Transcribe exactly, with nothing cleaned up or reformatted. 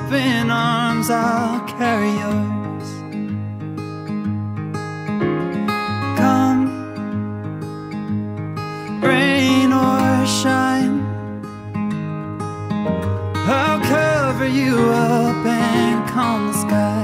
open arms, I'll carry yours. Come, rain or shine, I'll cover you up and calm the sky.